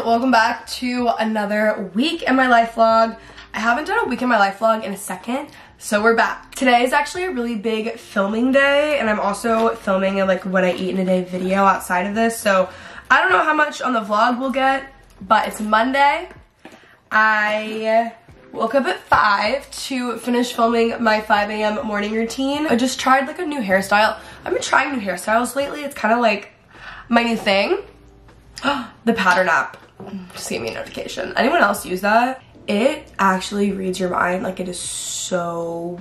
welcome back to another week in my life vlog. I haven't done a week in my life vlog in a second, so we're back. Today is actually a really big filming day, and I'm also filming a like what I eat in a day video outside of this, so I don't know how much on the vlog we'll get, but it's Monday. I woke up at 5 to finish filming my 5 a.m. morning routine. I just tried like a new hairstyle. I've been trying new hairstyles lately. It's kind of like my new thing. The pattern app just gave me a notification. Anyone else use that? It actually reads your mind. Like, it is so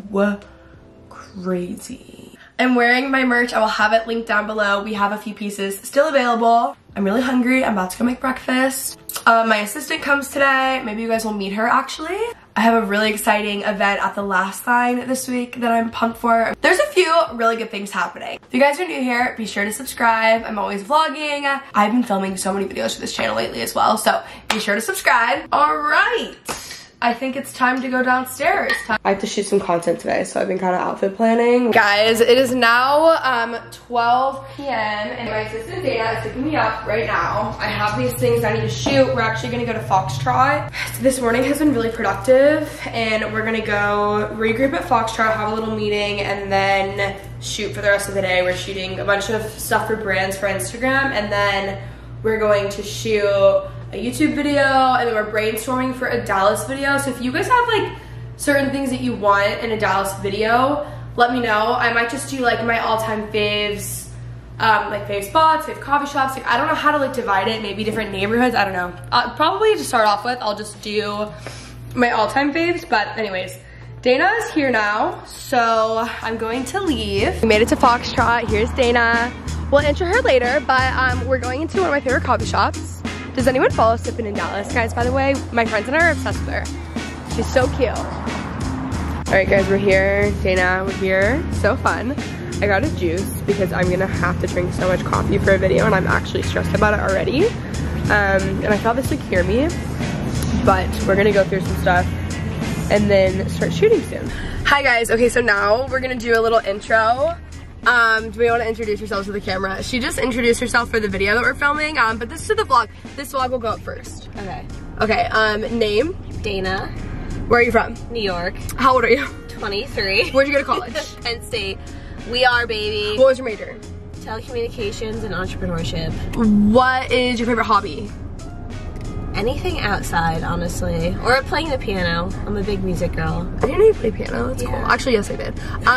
crazy. I'm wearing my merch. I will have it linked down below. We have a few pieces still available. I'm really hungry. I'm about to go make breakfast. My assistant comes today. Maybe you guys will meet her actually. I have a really exciting event at the Last Line this week that I'm pumped for. There's a few really good things happening. If you guys are new here, be sure to subscribe. I'm always vlogging. I've been filming so many videos for this channel lately as well, so be sure to subscribe. All right. I think it's time to go downstairs. I have to shoot some content today, so I've been kind of outfit planning. Guys, it is now 12 p.m. and my assistant Dana is picking me up right now. I have these things I need to shoot. We're actually gonna go to Foxtrot. So this morning has been really productive, and we're gonna go regroup at Foxtrot, have a little meeting, and then shoot for the rest of the day. We're shooting a bunch of stuff for brands for Instagram, and then we're going to shoot a YouTube video, and then we're brainstorming for a Dallas video. So if you guys have like certain things that you want in a Dallas video, let me know. I might just do like my all-time faves, like fave spots, fave coffee shops. Like, I don't know how to like divide it, maybe different neighborhoods, I don't know. Probably to start off with, I'll just do my all-time faves. But anyways, Dana is here now, so I'm going to leave. We made it to Foxtrot. Here's Dana. We'll intro her later, but we're going into one of my favorite coffee shops. Does anyone follow Sippin' in Dallas? Guys, by the way, my friends and I are obsessed with her. She's so cute. All right, guys, we're here. Dana, we're here. So fun. I got a juice because I'm gonna have to drink so much coffee for a video, and I'm actually stressed about it already. And I thought this would cure me, but we're gonna go through some stuff and then start shooting soon. Hi, guys. Okay, so now we're gonna do a little intro. Do we want to introduce yourselves to the camera? She just introduced herself for the video that we're filming, but this is the vlog. This vlog will go up first. Okay. Okay, name? Dana. Where are you from? New York. How old are you? 23. Where'd you go to college? Penn State. We are, baby. What was your major? Telecommunications and entrepreneurship. What is your favorite hobby? Anything outside, honestly. Or playing the piano. I'm a big music girl. I didn't know you play piano. That's cool. Actually, yes, I did.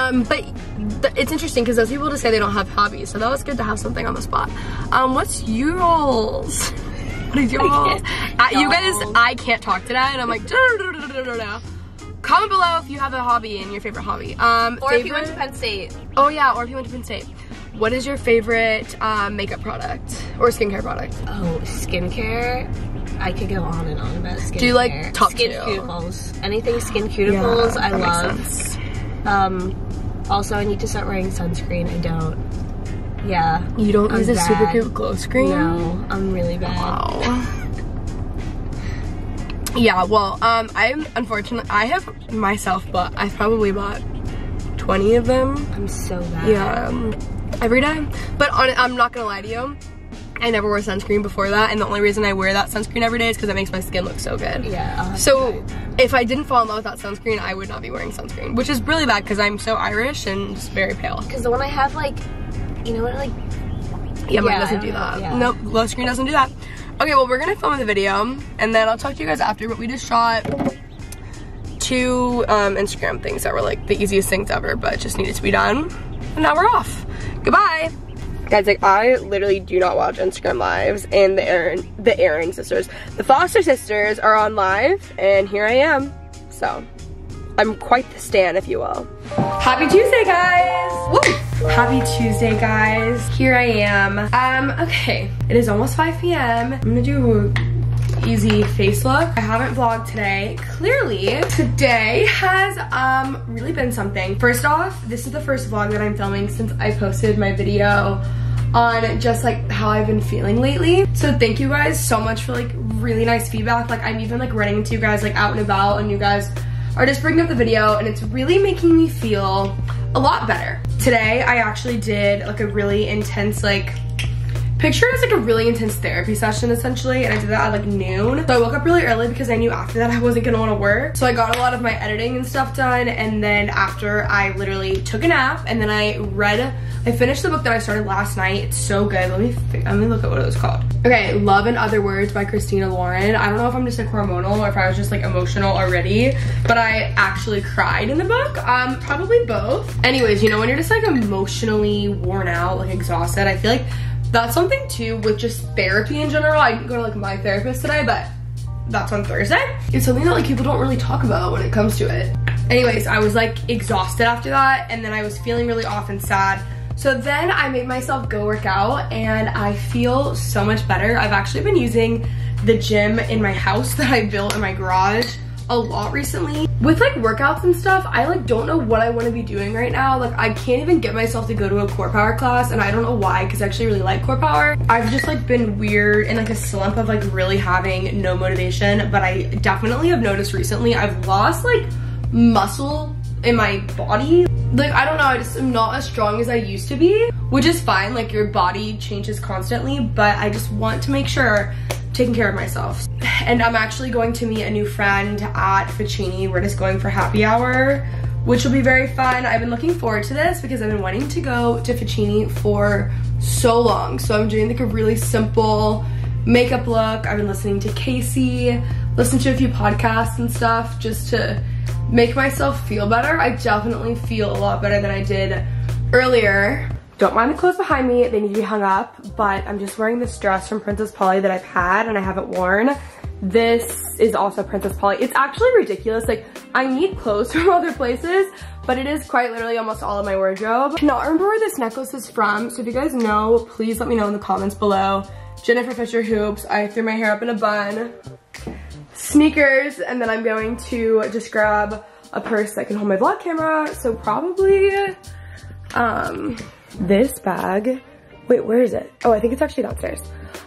But it's interesting because those people just say they don't have hobbies, so that was good to have something on the spot. What's yours? What is yours? You guys, I can't talk today, and I'm like, comment below if you have a hobby and your favorite hobby. Or if you went to Penn State. Oh yeah, or if you went to Penn State. What is your favorite makeup product or skincare product? Oh, skincare. I could go on and on about skincare. Do you like top skin cuticles? Anything skin cuticles, yeah, I love. Also, I need to start wearing sunscreen. I don't. Yeah. You don't use a super cute glow screen? No, I'm really bad. Wow. Yeah, well, I'm unfortunately, I have myself, but I've probably bought 20 of them. I'm so bad. Yeah, every day. But I'm not gonna lie to you. I never wore sunscreen before that, and the only reason I wear that sunscreen every day is because it makes my skin look so good. Yeah. So if I didn't fall in love with that sunscreen, I would not be wearing sunscreen, which is really bad because I'm so Irish and just very pale. Because the one I have, like, you know what, like. Yeah, mine doesn't do that. Yeah. Nope, glow screen doesn't do that. Okay, well, we're gonna film the video, and then I'll talk to you guys after. But we just shot 2 Instagram things that were like the easiest things ever, but just needed to be done, and now we're off. Goodbye. Guys, like, I literally do not watch Instagram lives, and the Aaron sisters, the Foster sisters are on live, and here I am. So, I'm quite the stan, if you will. Happy Tuesday, guys! Woo! Happy Tuesday, guys. Here I am. Okay, it is almost 5 p.m. I'm gonna do a easy face look. I haven't vlogged today. Clearly, today has really been something. First off, this is the first vlog that I'm filming since I posted my video on just like how I've been feeling lately. So thank you guys so much for like really nice feedback. Like, I'm even like running into you guys like out and about, and you guys are just bringing up the video, and it's really making me feel a lot better. Today I actually did like a really intense like Picture it as like a really intense therapy session essentially, and I did that at like noon. So I woke up really early because I knew after that I wasn't gonna wanna work. So I got a lot of my editing and stuff done, and then after I literally took a nap, and then I finished the book that I started last night. It's so good. Let me look at what it was called. Okay, Love and Other Words by Christina Lauren. I don't know if I'm just like hormonal or if I was just like emotional already, but I actually cried in the book. Probably both. Anyways, you know, when you're just like emotionally worn out, like exhausted, I feel like that's something too with just therapy in general. I didn't go to like my therapist today, but that's on Thursday. It's something that like people don't really talk about when it comes to it. Anyways, I was like exhausted after that, and then I was feeling really off and sad. So then I made myself go work out, and I feel so much better. I've actually been using the gym in my house that I built in my garage a lot recently. With like workouts and stuff, I like don't know what I want to be doing right now. Like I can't even get myself to go to a core power class, and I don't know why, because I actually really like core power. I've just like been weird in like a slump of like really having no motivation, but I definitely have noticed recently I've lost like muscle in my body. Like I don't know, I just am not as strong as I used to be, which is fine. Like your body changes constantly, but I just want to make sure I'm taking care of myself. And I'm actually going to meet a new friend at Ficini. We're just going for happy hour, which will be very fun. I've been looking forward to this because I've been wanting to go to Ficini for so long. So I'm doing like a really simple makeup look. I've been listening to Casey, listened to a few podcasts and stuff just to make myself feel better. I definitely feel a lot better than I did earlier. Don't mind the clothes behind me, they need to be hung up, but I'm just wearing this dress from Princess Polly that I've had and I haven't worn. This is also Princess Polly. It's actually ridiculous. Like, I need clothes from other places, but it is quite literally almost all of my wardrobe. I cannot remember where this necklace is from, so if you guys know, please let me know in the comments below. Jennifer Fisher hoops. I threw my hair up in a bun. Sneakers, and then I'm going to just grab a purse that can hold my vlog camera. So probably this bag. Wait, where is it? Oh, I think it's actually downstairs.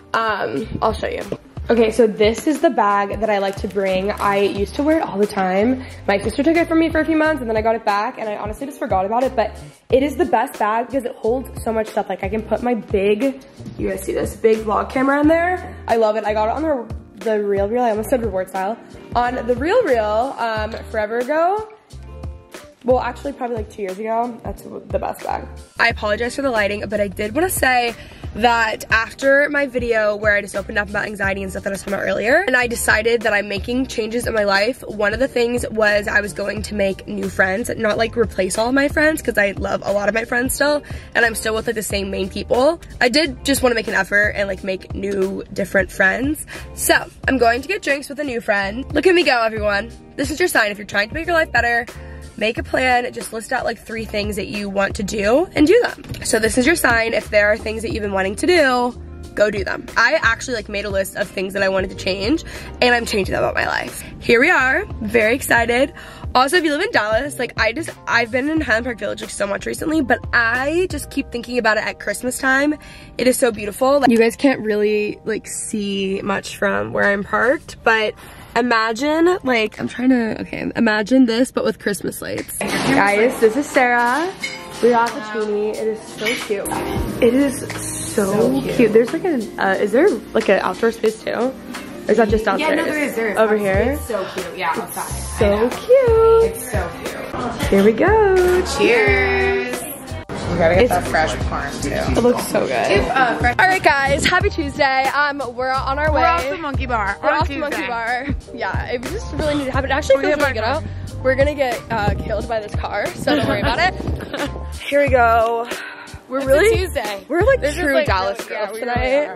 I'll show you. Okay, so this is the bag that I like to bring. I used to wear it all the time. My sister took it from me for a few months, and then I got it back, and I honestly just forgot about it, but it is the best bag because it holds so much stuff. Like I can put my big, you guys see this, big vlog camera in there. I love it. I got it on the Real Real, I almost said Reward Style. On the Real Real, forever ago. Well, actually probably like 2 years ago. That's the best bag. I apologize for the lighting, but I did want to say that after my video where I just opened up about anxiety and stuff that I was talking about earlier, and I decided that I'm making changes in my life, one of the things was I was going to make new friends, not like replace all of my friends, because I love a lot of my friends still, and I'm still with like the same main people. I did just want to make an effort and like make new, different friends. So I'm going to get drinks with a new friend. Look at me go, everyone. This is your sign. If you're trying to make your life better, make a plan, just list out like 3 things that you want to do and do them. So this is your sign. If there are things that you've been wanting to do, go do them. I actually like made a list of things that I wanted to change, and I'm changing them about my life. Here we are, very excited. Also, if you live in Dallas, like I've been in Highland Park Village like so much recently, but I just keep thinking about it at Christmas time. It is so beautiful. Like, you guys can't really like see much from where I'm parked, but imagine, like, imagine this, but with Christmas lights. Guys, this is Sarah. We got the Ficini. It is so cute. It is so cute. There's like is there like an outdoor space too? Or is that just downstairs? Yeah, no, there is. Over here? It's so cute. Yeah, outside. So cute. It's so cute. Here we go. Cheers. You gotta get that fresh parm too. It looks so good. All right, guys. Happy Tuesday. We're on our way. We're off the Monkey Bar. We're off the Monkey Bar. Yeah, it just really needed to happen. It actually feels really good out. We're gonna get killed by this car, so don't worry about it. Here we go. It's a Tuesday. We're like true Dallas girls tonight.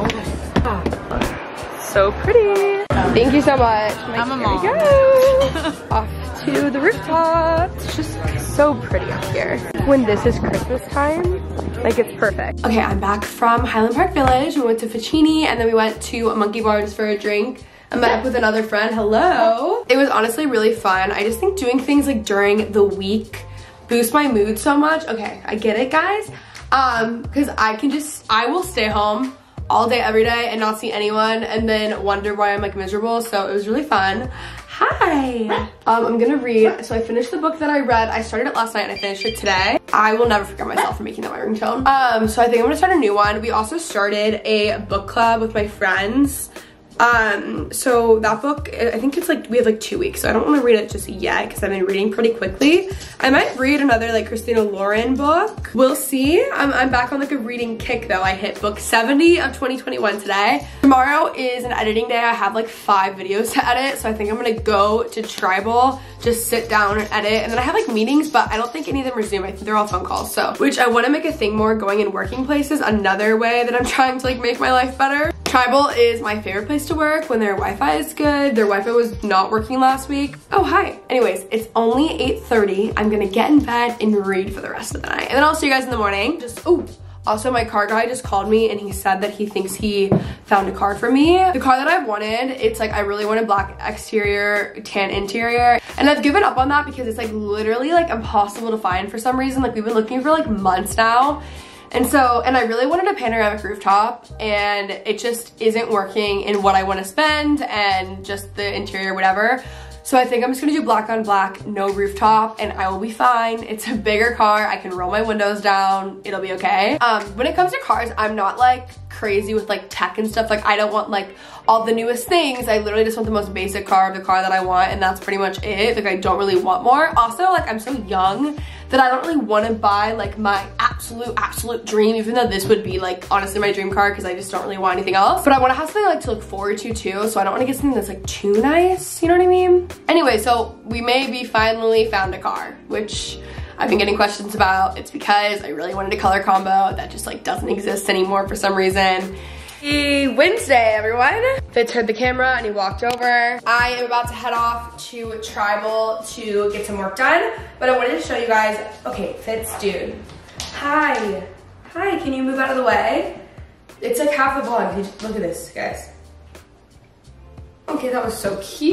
So pretty. Thank you so much. I'm a mom. Here we go. Off to the rooftop. It's just so pretty up here. When this is Christmas time, like it's perfect. Okay, I'm back from Highland Park Village. We went to Ficini, and then we went to a Monkey Bar just for a drink. I met up with another friend. Hello. It was honestly really fun. I just think doing things like during the week boost my mood so much. Okay, I get it, guys. Because I will stay home all day, every day, and not see anyone, and then wonder why I'm like miserable. So it was really fun. Hi. I'm gonna read. So I finished the book that I read. I started it last night and I finished it today. I will never forget myself for making that my ringtone. So I think I'm gonna start a new one. We also started a book club with my friends. So that book, I think it's like, we have like 2 weeks, so I don't want to read it just yet because I've been reading pretty quickly. I might read another like Christina Lauren book. We'll see. I'm back on like a reading kick though. I hit book 70 of 2021 today. Tomorrow is an editing day. I have like 5 videos to edit, so I think I'm gonna go to Tribal, just sit down and edit, and then I have like meetings, but I don't think any of them are Zoom. I think they're all phone calls, so, which I want to make a thing more going in working places, another way that I'm trying to like make my life better. Tribal is my favorite place to work when their Wi-Fi is good. Their Wi-Fi was not working last week. Oh, hi. Anyways, it's only 8:30. I'm gonna get in bed and read for the rest of the night. And then I'll see you guys in the morning. Also, my car guy just called me and he said that he thinks he found a car for me. The car that I wanted, it's like, I really wanted black exterior, tan interior. And I've given up on that because it's like literally like impossible to find for some reason. Like we've been looking for like months now. And I really wanted a panoramic rooftop and it just isn't working in what I want to spend and just the interior, whatever. So I think I'm just gonna do black on black, no rooftop, and I will be fine. It's a bigger car. I can roll my windows down. It'll be okay. When it comes to cars, I'm not like crazy with like tech and stuff. Like I don't want like all the newest things. I literally just want the most basic car of the car that I want, and that's pretty much it. Like I don't really want more. Also, like I'm so young that I don't really want to buy like my absolute dream, even though this would be like honestly my dream car because I just don't really want anything else. But I want to have something like to look forward to too, so I don't want to get something that's like too nice, you know what I mean? Anyway, so we maybe finally found a car, which I've been getting questions about. It's because I really wanted a color combo that just like doesn't exist anymore for some reason. Wednesday, everyone. Fitz heard the camera and he walked over. I am about to head off to Tribal to get some work done, but I wanted to show you guys. Okay, Fitz, dude. Hi. Hi, can you move out of the way? It's like half the vlog. Look at this, guys. Okay, that was so cute.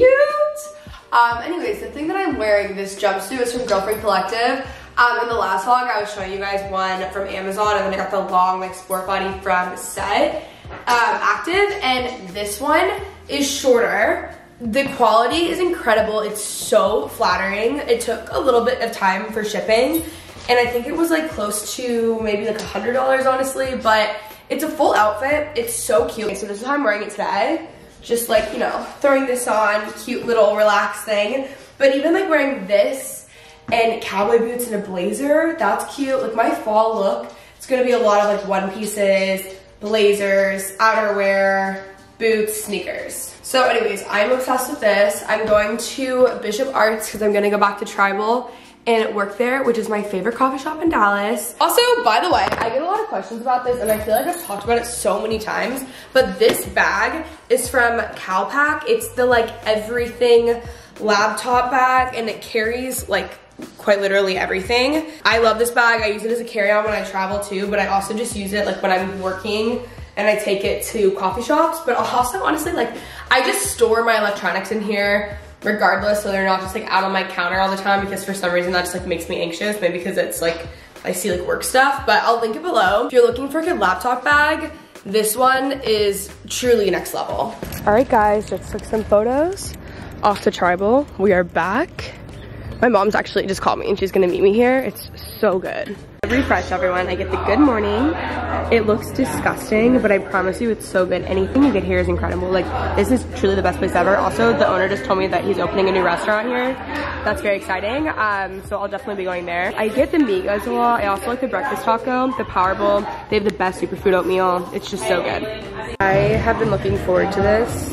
Anyways, the thing that I'm wearing, this jumpsuit, is from Girlfriend Collective. In the last vlog, I was showing you guys one from Amazon, and then I got the long like sport body from Set Active, and this one is shorter. The quality is incredible. It's so flattering. It took a little bit of time for shipping, and I think it was like close to maybe like $100 honestly, but it's a full outfit. It's so cute. Okay, so this is how I'm wearing it today. Just like, you know, throwing this on, cute little relaxed thing. But even like wearing this and cowboy boots and a blazer, that's cute. Like my fall look, it's gonna be a lot of like one pieces, blazers, outerwear, boots, sneakers. So anyways, I'm obsessed with this. I'm going to Bishop Arts because I'm gonna go back to Tribal and work there, which is my favorite coffee shop in Dallas. Also, by the way, I get a lot of questions about this and I feel like I've talked about it so many times, but this bag is from Calpac. It's the like everything laptop bag, and it carries like quite literally everything. I love this bag. I use it as a carry-on when I travel too, but I also just use it like when I'm working and I take it to coffee shops. But also honestly, like I just store my electronics in here regardless, so they're not just like out on my counter all the time, because for some reason that just like makes me anxious, maybe because it's like I see like work stuff. But I'll link it below. If you're looking for a good laptop bag, this one is truly next level. All right guys, just took some photos off to Tribal. We are back. My mom's actually just called me and she's gonna meet me here. It's so good. Refresh, everyone. I get the good morning. It looks disgusting, but I promise you it's so good. Anything you get here is incredible. Like, this is truly the best place ever. Also, the owner just told me that he's opening a new restaurant here. That's very exciting. So I'll definitely be going there. I get the Migos a lot. I also like the breakfast taco, the Power Bowl. They have the best superfood oatmeal. It's just so good. I have been looking forward to this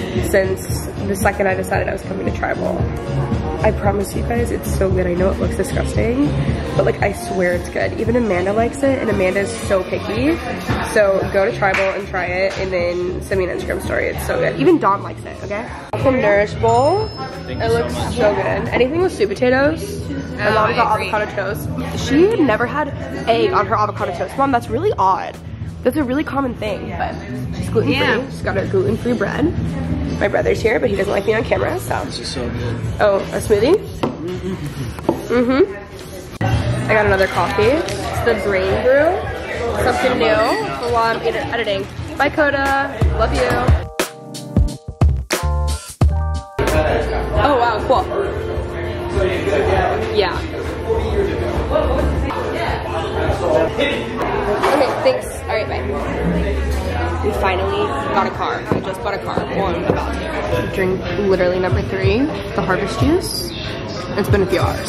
since the second I decided I was coming to Tribal. I promise you guys, it's so good. I know it looks disgusting, but like I swear it's good. Even Amanda likes it, and Amanda is so picky. So go to Tribal and try it, and then send me an Instagram story. It's so good. Even Dawn likes it, okay? From Nourish Bowl. It looks so good. Anything with sweet potatoes. My mom got avocado toast. She never had egg on her avocado toast. Mom, that's really odd. That's a really common thing, but she's gluten-free. Yeah. She's got a gluten-free bread. My brother's here, but he doesn't like me on camera, so. This is so good. Oh, a smoothie? I got another coffee. It's the Brain Brew. Something new for while I'm editing. Bye, Coda. Love you. Oh, wow, cool. Yeah. Okay, thanks. All right, bye. We finally got a car. I just bought a car. Well, I'm about to drink literally number 3, the harvest juice. It's been a few hours.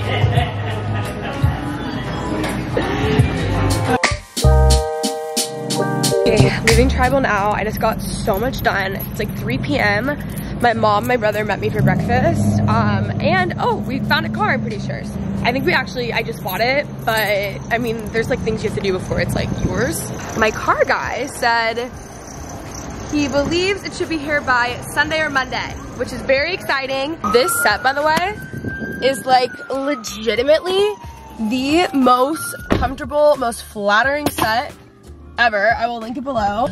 Okay, leaving tribal now. I just got so much done. It's like 3 p.m. My mom, my brother met me for breakfast. And oh, we found a car, I'm pretty sure. I think I just bought it, but I mean, there's like things you have to do before it's like yours. My car guy said he believes it should be here by Sunday or Monday, which is very exciting. This set, by the way, is like legitimately the most comfortable, most flattering set ever. I will link it below.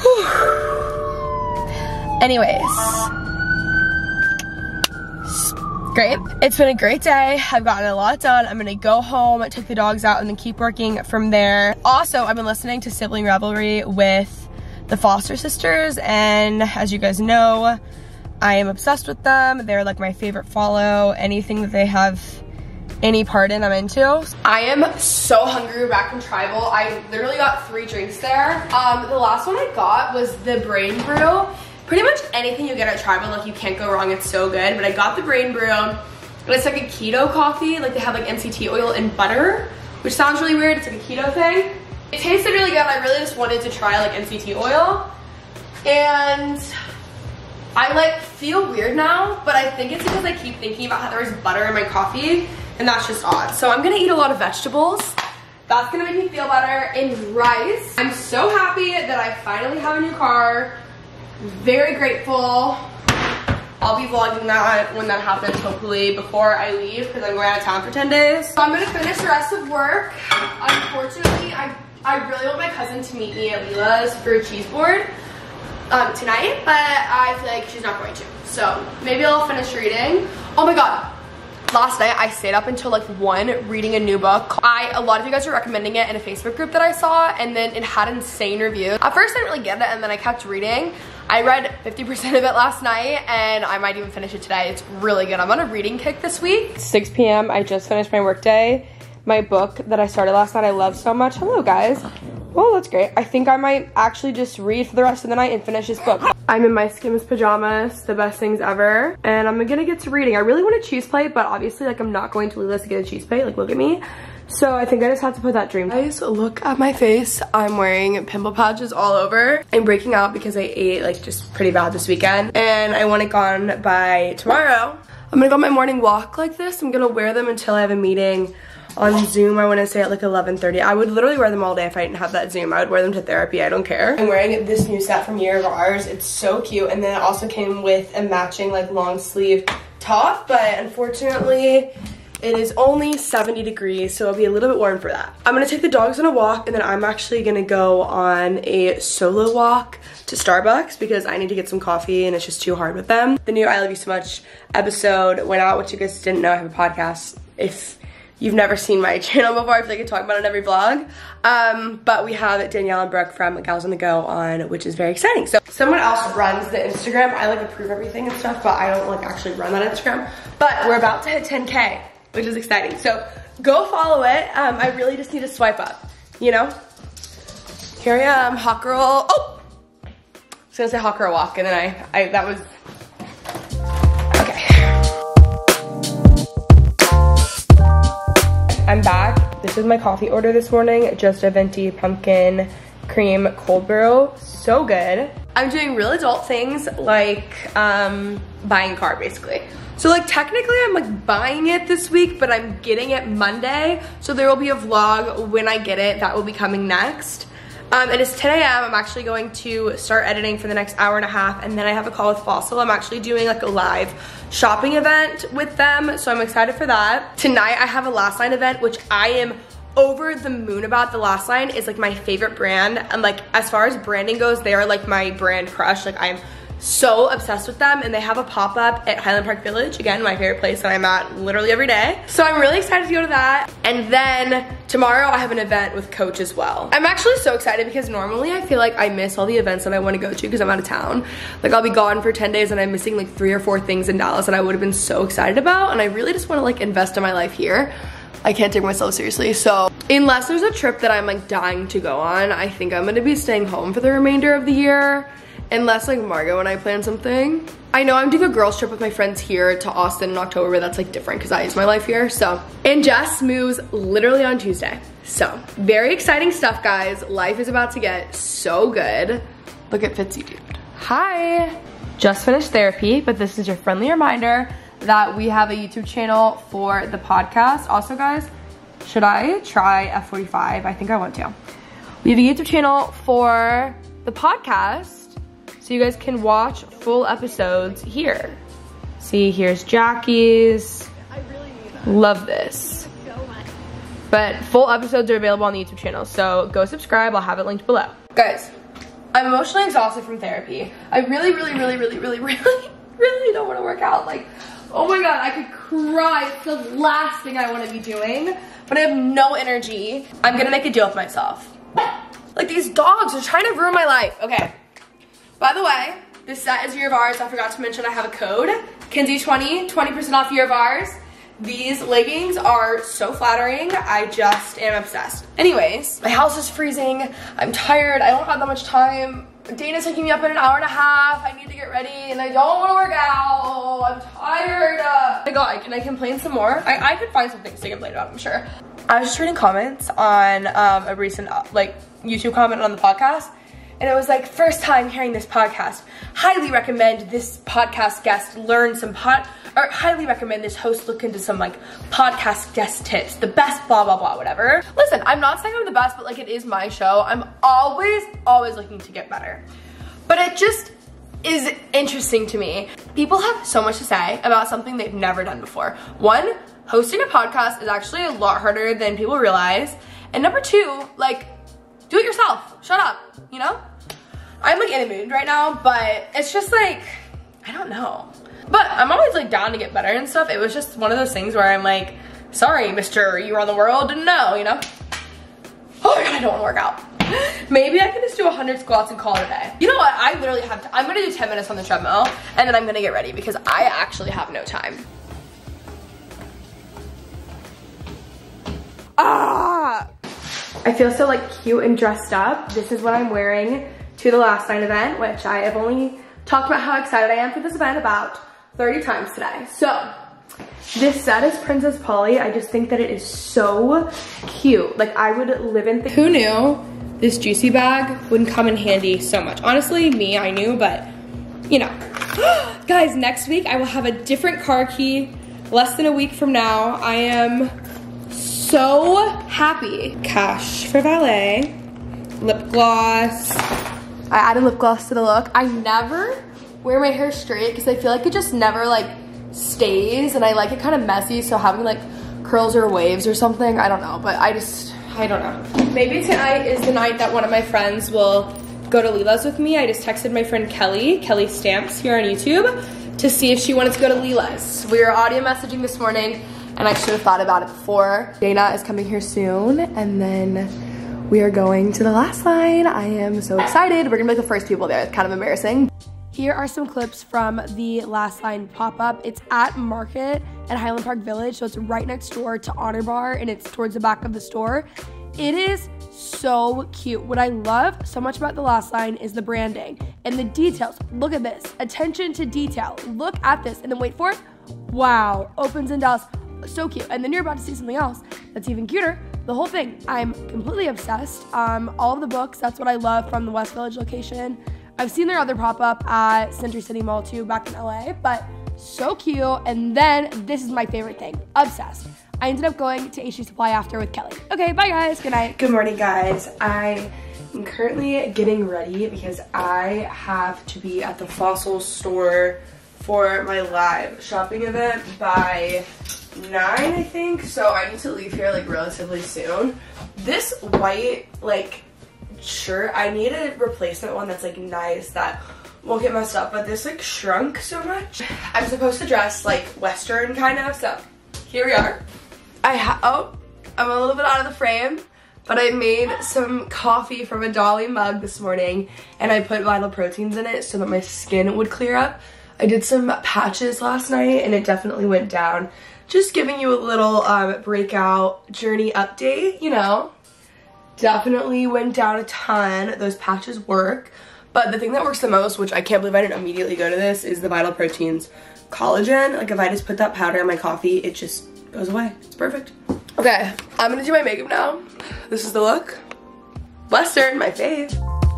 Anyways, great. It's been a great day. I've gotten a lot done. I'm gonna go home, take the dogs out, and then keep working from there. Also, I've been listening to Sibling Revelry with the Foster sisters, and as you guys know, I am obsessed with them. They're like my favorite follow. Anything that they have any part in, I'm into. I am so hungry. We're back from tribal. I literally got 3 drinks there. The last one I got was the brain brew. Pretty much anything you get at tribal, like you can't go wrong, it's so good. But I got the brain brew, and it's like a keto coffee. Like they have like MCT oil and butter, which sounds really weird. It's like a keto thing. It tasted really good. I really just wanted to try like MCT oil. And I like feel weird now, but I think it's because I keep thinking about how there was butter in my coffee, and that's just odd. So I'm gonna eat a lot of vegetables. That's gonna make me feel better. And rice. I'm so happy that I finally have a new car. Very grateful. I'll be vlogging that when that happens, hopefully before I leave, because I'm going out of town for 10 days. So I'm gonna finish the rest of work. Unfortunately, I really want my cousin to meet me at Lila's for a cheese board tonight, but I feel like she's not going to. So maybe I'll finish reading. Oh my God. Last night I stayed up until like 1 reading a new book. A lot of you guys were recommending it in a Facebook group that I saw, and then it had insane reviews. At first I didn't really get it, and then I kept reading. I read 50% of it last night, and I might even finish it today. It's really good. I'm on a reading kick this week. 6 p.m. I just finished my work day. My book that I started last night I love so much. Hello guys. Well, that's great. I think I might actually just read for the rest of the night and finish this book. I'm in my Skims pajamas, the best things ever, and I'm gonna get to reading. I really want a cheese plate, but obviously like I'm not going to Lila's to get a cheese plate. Like look at me. So I think I just have to put that dream. Guys, look at my face. I'm wearing pimple patches all over. I'm breaking out because I ate like just pretty bad this weekend, and I want it gone by tomorrow. I'm gonna go on my morning walk like this. I'm gonna wear them until I have a meeting on Zoom. I want to say at like 11:30. I would literally wear them all day if I didn't have that Zoom. I would wear them to therapy. I don't care. I'm wearing this new set from Year of Ours. It's so cute, and then it also came with a matching like long sleeve top, but unfortunately it is only 70 degrees, so it'll be a little bit warm for that. I'm gonna take the dogs on a walk, and then I'm actually gonna go on a solo walk to Starbucks because I need to get some coffee and it's just too hard with them. The new I Love You So Much episode went out, which you guys didn't know. I have a podcast. If you've never seen my channel before, I feel like I talk about it in every vlog. But we have Danielle and Brooke from Gals on the Go on, which is very exciting. So someone else runs the Instagram. I like approve everything and stuff, but I don't like actually run that Instagram. But we're about to hit 10K, which is exciting. So go follow it. I really just need to swipe up, you know? Here I am, hot girl. Oh! I was gonna say hot girl walk, and then that was, okay. I'm back. This is my coffee order this morning. Just a venti pumpkin cream cold brew. So good. I'm doing real adult things like buying a car basically. So like technically I'm like buying it this week, but I'm getting it Monday. So there will be a vlog when I get it. That will be coming next. It is 10 a.m. I'm actually going to start editing for the next hour and a half, and then I have a call with Fossil. I'm actually doing like a live shopping event with them, so I'm excited for that. Tonight I have a Last Line event, which I am over the moon about. The Last Line is like my favorite brand, and like as far as branding goes, they are like my brand crush. Like I'm so obsessed with them, and they have a pop-up at Highland Park Village, again my favorite place that I'm at literally every day. So I'm really excited to go to that. And then tomorrow I have an event with Coach as well. I'm actually so excited because normally I feel like I miss all the events that I want to go to because I'm out of town. Like I'll be gone for 10 days and I'm missing like 3 or 4 things in Dallas that I would have been so excited about, and I really just want to like invest in my life here. I can't take myself seriously. So unless there's a trip that I'm like dying to go on, I think I'm gonna be staying home for the remainder of the year. Unless like Margot and I plan something. I know I'm doing a girls trip with my friends here to Austin in October, but that's like different because I use my life here. So, and Jess moves literally on Tuesday. So very exciting stuff, guys. Life is about to get so good. Look at Fitzy, dude. Hi. Just finished therapy, but this is your friendly reminder that we have a YouTube channel for the podcast. Also, guys, should I try F45? I think I want to. We have a YouTube channel for the podcast, so you guys can watch full episodes here. See, here's Jackie's. I really need that. Love this. So much. But full episodes are available on the YouTube channel, so go subscribe. I'll have it linked below. Guys, I'm emotionally exhausted from therapy. I really don't want to work out. Like, oh my God, I could cry. It's the last thing I want to be doing, but I have no energy. I'm gonna make a deal with myself. Like, these dogs are trying to ruin my life. Okay. By the way, this set is year of ours. I forgot to mention I have a code. Kenzie20, 20% off year of ours. These leggings are so flattering. I just am obsessed. Anyways, my house is freezing. I'm tired. I don't have that much time. Dana's taking me up in an hour and a half. I need to get ready and I don't want to work out. I'm tired. Oh my God, can I complain some more? I could find some things to complain about, I'm sure. I was just reading comments on a recent like YouTube comment on the podcast. And it was like, first time hearing this podcast. Highly recommend this podcast guest learn some or highly recommend this host look into some like podcast guest tips. The best blah, blah, blah, whatever. Listen, I'm not saying I'm the best, but like it is my show. I'm always looking to get better. But it just is interesting to me. People have so much to say about something they've never done before. One, hosting a podcast is actually a lot harder than people realize. And number two, like, do it yourself. Shut up, you know? I'm like in a mood right now, but it's just like, I don't know. But I'm always like down to get better and stuff. It was just one of those things where I'm like, sorry, Mr. You Are the World, didn't know, you know? Oh my God, I don't wanna work out. Maybe I can just do 100 squats and call it a day. You know what, I literally have to, I'm gonna do 10 minutes on the treadmill and then I'm gonna get ready because I actually have no time. Ah! I feel so like cute and dressed up. This is what I'm wearing to the last night event, which I have only talked about how excited I am for this event about 30 times today. So this set is Princess Polly. I just think that it is so cute. Like I would live in Who knew this juicy bag wouldn't come in handy so much? Honestly, me, I knew, but you know. Guys, next week I will have a different car key. Less than a week from now. I am so happy. Cash for valet, lip gloss. I added lip gloss to the look. I never wear my hair straight because I feel like it just never like stays and I like it kind of messy, so having like curls or waves or something, I don't know, but I don't know. Maybe tonight is the night that one of my friends will go to Lila's with me. I just texted my friend Kelly Stamps here on YouTube to see if she wanted to go to Lila's. We were audio messaging this morning and I should have thought about it before. Dana is coming here soon and then we are going to the last line. I am so excited. We're gonna be like the first people there. It's kind of embarrassing. Here are some clips from the last line pop-up. It's at Market at Highland Park Village, so it's right next door to Honor Bar and it's towards the back of the store. It is so cute. What I love so much about the last line is the branding and the details. Look at this, attention to detail. Look at this and then wait for it. Wow, opens in Dallas, so cute. And then you're about to see something else that's even cuter. The whole thing, I'm completely obsessed. All of the books, that's what I love from the West Village location. I've seen their other pop-up at Center City Mall too, back in LA, but so cute. And then this is my favorite thing, obsessed. I ended up going to HG Supply after with Kelly. Okay, bye guys, good night. Good morning guys. I am currently getting ready because I have to be at the Fossil store for my live shopping event by 9, I think, so I need to leave here like relatively soon. This white like shirt, I need a replacement one that's like nice that won't get messed up, but this like shrunk so much. I'm supposed to dress like Western kind of, so here we are. I'm a little bit out of the frame, but I made some coffee from a Dolly mug this morning and I put Vital Proteins in it so that my skin would clear up. I did some patches last night and it definitely went down. Just giving you a little breakout journey update, you know. Definitely went down a ton. Those patches work. But the thing that works the most, which I can't believe I didn't immediately go to this, is the Vital Proteins collagen. Like if I just put that powder in my coffee, it just goes away. It's perfect. Okay, I'm gonna do my makeup now. This is the look. Western, my fave.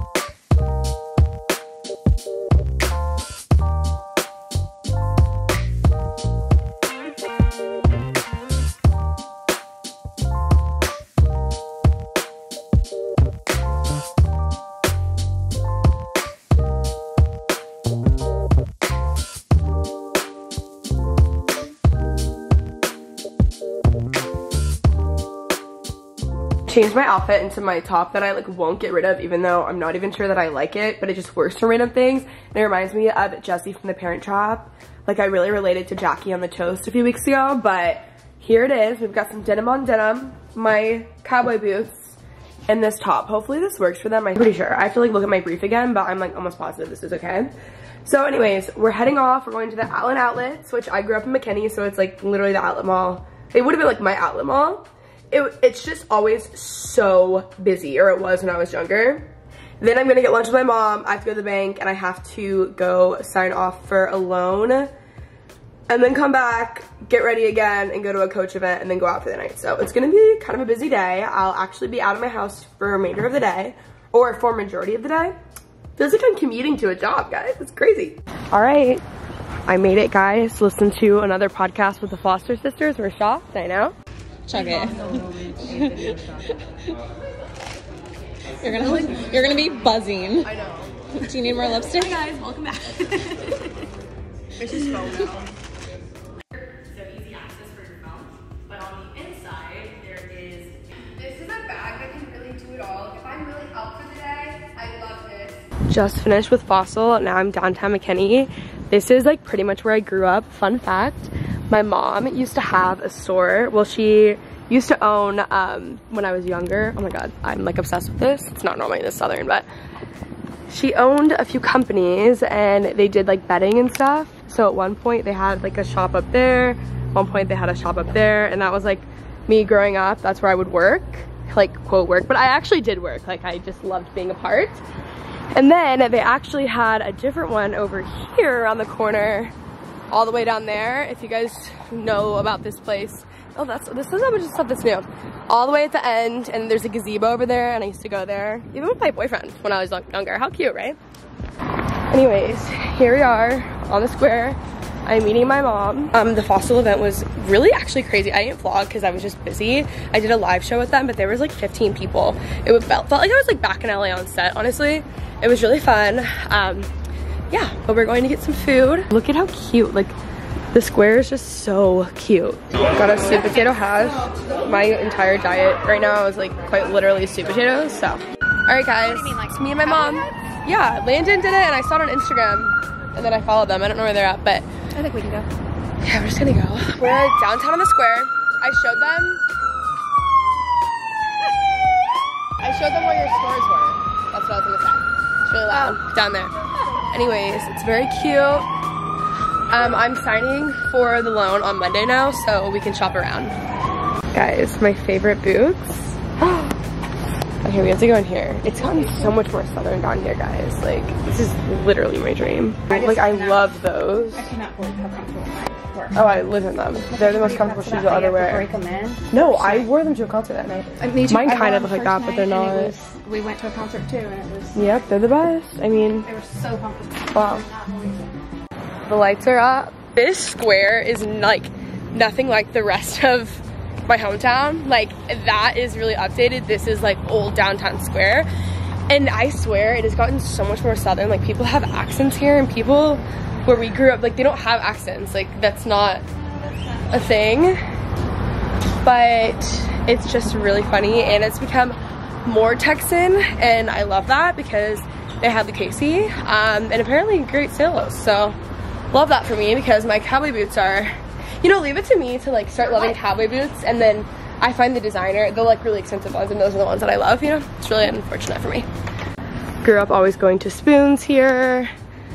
Changed my outfit into my top that I like won't get rid of, even though I'm not even sure that I like it, but it just works for random things. And it reminds me of Jessie from The Parent Trap. Like I really related to Jackie on the Toast a few weeks ago, but here it is. We've got some denim on denim, my cowboy boots, and this top. Hopefully this works for them. I'm pretty sure. I have to like look at my brief again, but I'm like almost positive this is okay. So anyways, we're heading off. We're going to the Allen Outlets, which I grew up in McKinney, so it's like literally the outlet mall. It would have been like my outlet mall. It's just always so busy, or it was when I was younger. Then I'm gonna get lunch with my mom. I have to go to the bank and I have to go sign off for a loan, and then come back, get ready again, and go to a coach event, and then go out for the night. So it's gonna be kind of a busy day. I'll actually be out of my house for the remainder of the day, or for a majority of the day. Feels like I'm commuting to a job, guys. It's crazy. All right, I made it, guys. Listen to another podcast with the Foster sisters. We're shocked, I know. Chug it. You're gonna be buzzing. I know. Do you need more lipstick? Hi guys, welcome back. It's just phone now. So easy access for your phone, but on the inside there is. This is a bag that can really do it all. If I'm really out for the day, I love this. Just finished with Fossil. Now I'm downtown McKinney. This is like pretty much where I grew up. Fun fact. My mom used to have a store. Well, she used to own, when I was younger, oh my God, I'm like obsessed with this. It's not normally this Southern, but she owned a few companies and they did like bedding and stuff. So at one point they had like a shop up there. At one point they had a shop up there, and that was like me growing up. That's where I would work, like quote work, but I actually did work. Like I just loved being a part. And then they actually had a different one over here around the corner, all the way down there. If you guys know about this place, oh, this is a bunch of stuff that's new. All the way at the end, and there's a gazebo over there, and I used to go there, even with my boyfriend when I was younger. How cute, right? Anyways, here we are on the square. I'm meeting my mom. The Fossil event was really actually crazy. I didn't vlog because I was just busy. I did a live show with them, but there was like 15 people. It felt like I was like back in LA on set, honestly. It was really fun. Yeah, but we're going to get some food. Look at how cute, like the square is just so cute. Got a sweet potato hash. My entire diet right now is like quite literally sweet potatoes, so. All right guys, it's me and my mom. Yeah, Landon did it and I saw it on Instagram and then I followed them. I don't know where they're at, but I think we can go. yeah, we're just gonna go. We're downtown on the square. I showed them where your stores were. That's what I was gonna say. It's really loud down there. Anyways, it's very cute. I'm signing for the loan on Monday now, so we can shop around. Guys, my favorite boots. Okay, we have to go in here. It's gotten so much more southern down here, guys. Like, this is literally my dream. Like, I love those. I cannot believe how comfortable mine were. Oh, I live in them. They're the most comfortable shoes you'll ever wear. Break them in. No, I wore them to a concert that night. Mine kind of look like that, but they're not. We went to a concert too, and it was. Yep, they're the best. I mean, They were so comfortable. wow. The lights are up. This square is like nothing like the rest of my hometown. Like, that is really updated. This is like old downtown square. And I swear it has gotten so much more southern. Like, people have accents here, and people where we grew up, like, they don't have accents. Like, that's not a thing. But it's just really funny, and it's become more Texan, and I love that because they had the Casey, and apparently great sales. So love that for me, because my cowboy boots are, you know, leave it to me to like start loving cowboy boots, and then I find the designer, the like really expensive ones, and those are the ones that I love, you know. It's really unfortunate for me. Grew up always going to Spoons here.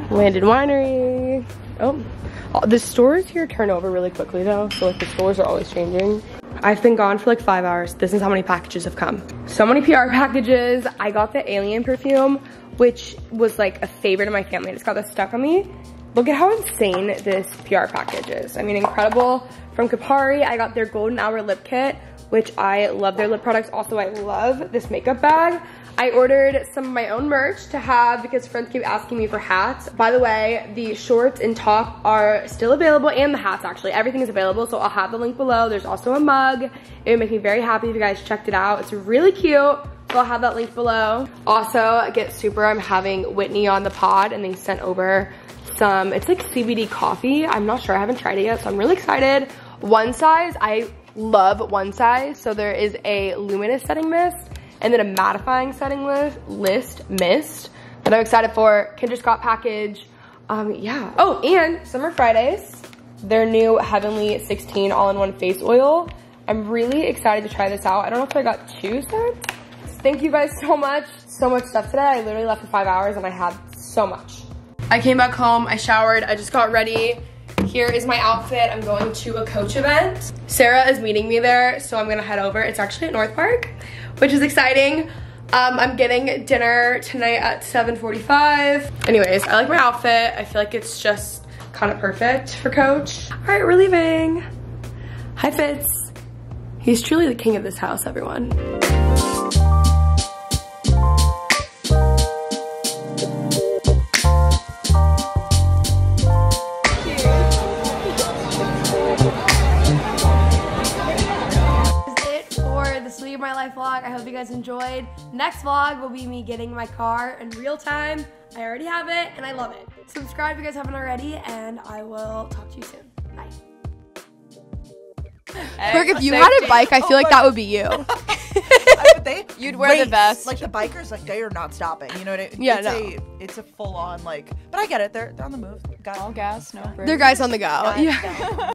Landon Winery. Oh, the stores here turn over really quickly though. So like the stores are always changing. I've been gone for like 5 hours. This is how many packages have come. So many PR packages. I got the Alien perfume, which was like a favorite of my family. I just got this stuck on me. Look at how insane this PR package is. I mean, incredible. From Kapari, I got their Golden Hour lip kit, which I love their lip products. Also, I love this makeup bag. I ordered some of my own merch to have because friends keep asking me for hats. By the way, the shorts and top are still available, and the hats actually. Everything is available, so I'll have the link below. There's also a mug. It would make me very happy if you guys checked it out. It's really cute, so I'll have that link below. Also, Get Super, I'm having Whitney on the pod, and they sent over some, it's like CBD coffee. I'm not sure, I haven't tried it yet, so I'm really excited. One Size, I love One Size. So there is a luminous setting mist and then a mattifying setting mist that I'm excited for. Kendra Scott package. Yeah. Oh, and Summer Fridays, their new Heavenly 16 all-in-one face oil. I'm really excited to try this out. I don't know if I got 2 sets. Thank you guys so much. So much stuff today. I literally left for 5 hours and I had so much. I came back home, I showered, I just got ready. Here is my outfit. I'm going to a Coach event. Sarah is meeting me there, so I'm gonna head over. It's actually at North Park, which is exciting. I'm getting dinner tonight at 7:45. Anyways, I like my outfit. I feel like it's just kind of perfect for Coach. All right, we're leaving. Hi, Fitz. He's truly the king of this house, everyone. My life vlog. I hope you guys enjoyed. Next vlog will be me getting my car in real time. I already have it and I love it. Subscribe if you guys haven't already, and I will talk to you soon. Bye. Look, if you had a bike, I feel like that would be you. You'd wear the vest. Like the bikers, like they are not stopping. You know what I mean? Yeah, It's a full on like. But I get it. They're on the move. All gas, no brakes. They're guys on the go. Yeah.